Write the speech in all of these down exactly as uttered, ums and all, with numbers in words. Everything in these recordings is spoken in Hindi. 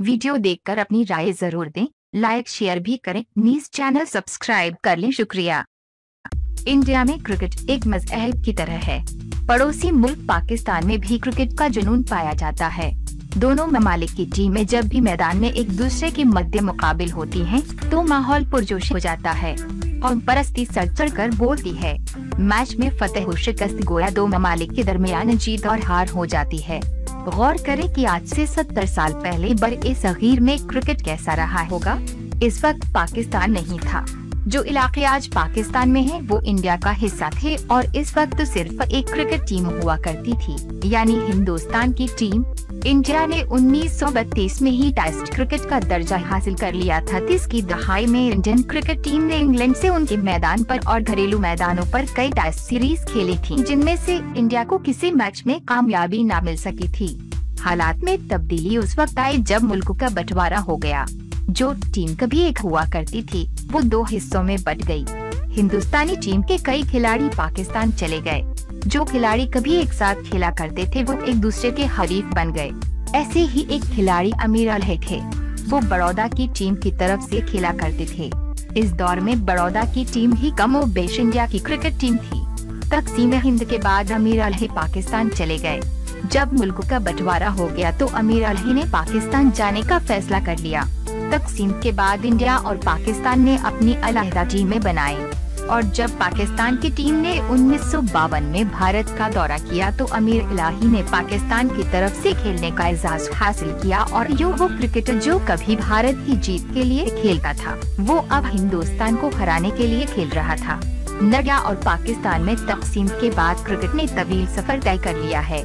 वीडियो देखकर अपनी राय जरूर दें, लाइक शेयर भी करें, न्यूज चैनल सब्सक्राइब कर लें। शुक्रिया। इंडिया में क्रिकेट एक मजहब की तरह है। पड़ोसी मुल्क पाकिस्तान में भी क्रिकेट का जुनून पाया जाता है। दोनों ममालिक की टीमें जब भी मैदान में एक दूसरे के मद्दे मुकाबिल होती हैं, तो माहौल पुरजोश हो जाता है। कौम परस्ती सर चढ़ कर बोलती है। मैच में फतेह शिकस्त गोया दो ममालिक के दरमियान जीत और हार हो जाती है। गौर करें कि आज से सत्तर साल पहले बर-ए-सगीर में क्रिकेट कैसा रहा होगा। इस वक्त पाकिस्तान नहीं था। जो इलाके आज पाकिस्तान में हैं, वो इंडिया का हिस्सा थे और इस वक्त सिर्फ एक क्रिकेट टीम हुआ करती थी, यानी हिंदुस्तान की टीम। इंडिया ने उन्नीस सौ बत्तीस में ही टेस्ट क्रिकेट का दर्जा हासिल कर लिया था। तीस की दहाई में इंडियन क्रिकेट टीम ने इंग्लैंड से उनके मैदान पर और घरेलू मैदानों पर कई टेस्ट सीरीज खेली थी, जिनमें से इंडिया को किसी मैच में कामयाबी न मिल सकी थी। हालात में तब्दीली उस वक्त आई जब मुल्क का बंटवारा हो गया। जो टीम कभी एक हुआ करती थी, वो दो हिस्सों में बट गई। हिंदुस्तानी टीम के कई खिलाड़ी पाकिस्तान चले गए। जो खिलाड़ी कभी एक साथ खेला करते थे, वो एक दूसरे के हरीफ बन गए। ऐसे ही एक खिलाड़ी अमीर अलह थे। वो बड़ौदा की टीम की तरफ से खेला करते थे। इस दौर में बड़ौदा की टीम ही कमो बेश इंडिया की क्रिकेट टीम थी। तकसीम हिंद के बाद अमीर अलह पाकिस्तान चले गए। जब मुल्क का बंटवारा हो गया तो अमीर अलह ने पाकिस्तान जाने का फैसला कर लिया। तकसीम के बाद इंडिया और पाकिस्तान ने अपनी अलहदा टीमें बनाई और जब पाकिस्तान की टीम ने उन्नीस सौ बावन में भारत का दौरा किया तो अमीर इलाही ने पाकिस्तान की तरफ से खेलने का एजाज हासिल किया और यो वो क्रिकेटर जो कभी भारत की जीत के लिए खेलता था, वो अब हिंदुस्तान को हराने के लिए खेल रहा था। इंडिया और पाकिस्तान में तकसीम के बाद क्रिकेट ने तवील सफर तय कर लिया है।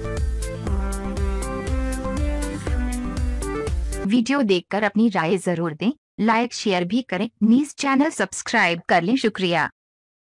वीडियो देखकर अपनी राय जरूर दें, लाइक शेयर भी करें, न्यूज चैनल सब्सक्राइब कर लें। शुक्रिया।